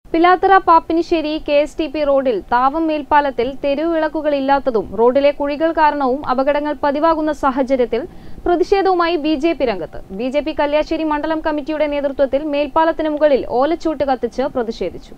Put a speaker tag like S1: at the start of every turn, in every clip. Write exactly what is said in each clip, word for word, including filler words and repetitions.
S1: Pilathara Pappinisseri K S T P റോഡിൽ താവം മേൽപ്പാലത്തിൽ തെരുവിളക്കുകളില്ലാത്തതും റോഡിലെ കുഴികൾ കാരണവും അപകടങ്ങൾ പതിവാകുന്ന സാഹചര്യത്തിൽ പ്രതിഷേധവുമായി ബി ജെ പി രംഗത്ത്. ബി ജെ പി കല്യാശ്ശേരി മണ്ഡലം കമ്മിറ്റിയുടെ നേതൃത്വത്തിൽ മേൽപ്പാലത്തിന് മുകളിൽ ഓലച്ചൂട്ട് കത്തിച്ച് പ്രതിഷേധിച്ചു.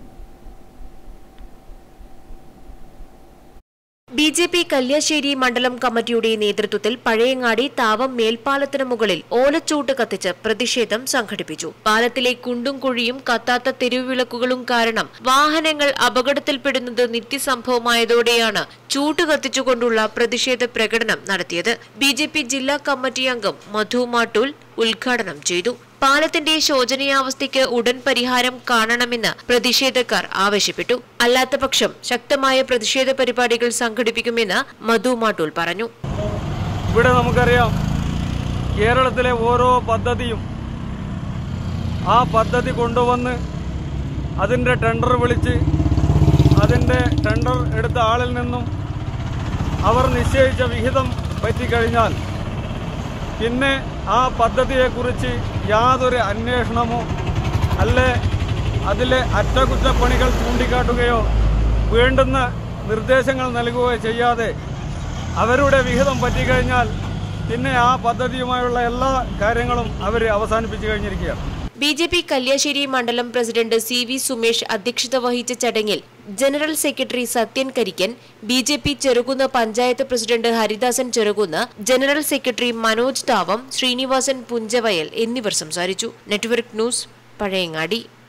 S2: ബി ജെ പി കല്യാശ്ശേരി മണ്ഡലം കമ്മിറ്റിയുടെ നേതൃത്വത്തിൽ പഴയങ്ങാടി താവം മേൽപ്പാലത്തിന് മുകളിൽ ഓലച്ചൂട്ട് കത്തിച്ച് പ്രതിഷേധം സംഘടിപ്പിച്ചു. പാലത്തിലെ കുണ്ടും കുഴിയും കത്താത്ത തെരുവിളക്കുകളും കാരണം വാഹനങ്ങൾ അപകടത്തിൽപ്പെടുന്നത് നിത്യസംഭവമായതോടെയാണ് ചൂട്ട് കത്തിച്ചുകൊണ്ടുള്ള പ്രതിഷേധ പ്രകടനം നടത്തിയത്. ബി ജെ പി ജില്ലാ കമ്മിറ്റി അംഗം മധു മാട്ടൂൽ ഉദ്ഘാടനം ചെയ്തു. പാലത്തിന്റെ ശോചനീയാവസ്ഥയ്ക്ക് ഉടൻ പരിഹാരം കാണണമെന്ന് പ്രതിഷേധക്കാർ ആവശ്യപ്പെട്ടു. അല്ലാത്തപക്ഷം ശക്തമായ പ്രതിഷേധ പരിപാടികൾ സംഘടിപ്പിക്കുമെന്ന് മധു മാട്ടൂൽ പറഞ്ഞു.
S3: ഇവിടെ നമുക്കറിയാം, കേരളത്തിലെ ഓരോ പദ്ധതിയും ആ പദ്ധതി കൊണ്ടുവന്ന് അതിന്റെ ടെൻഡർ വിളിച്ച് അതിന്റെ ടെൻഡർ എടുത്ത ആളിൽ നിന്നും അവർ നിശ്ചയിച്ച വിഹിതം പറ്റിക്കഴിഞ്ഞാൽ പിന്നെ ആ പദ്ധതിയെക്കുറിച്ച് യാതൊരു അന്വേഷണമോ അല്ലെ അതിലെ അറ്റകുറ്റപ്പണികൾ ചൂണ്ടിക്കാട്ടുകയോ വേണ്ടുന്ന നിർദ്ദേശങ്ങൾ നൽകുകയോ ചെയ്യാതെ അവരുടെ വിഹിതം പറ്റിക്കഴിഞ്ഞാൽ പിന്നെ ആ പദ്ധതിയുമായുള്ള എല്ലാ കാര്യങ്ങളും അവർ അവസാനിപ്പിച്ചു കഴിഞ്ഞിരിക്കുകയാണ്.
S2: ബി ജെ പി കല്യാശ്ശേരി മണ്ഡലം പ്രസിഡന്റ് സി വി സുമേഷ് അധ്യക്ഷത വഹിച്ച ചടങ്ങിൽ general secretary Sathyan Karikkan, B J P Cherukunnu panchayat president Haridasan Cherukunnu, general secretary Manoj Thavam, Sreenivasan Punchavayal എന്നിവർ സംസാരിച്ചു. Network news, Pazhayangadi.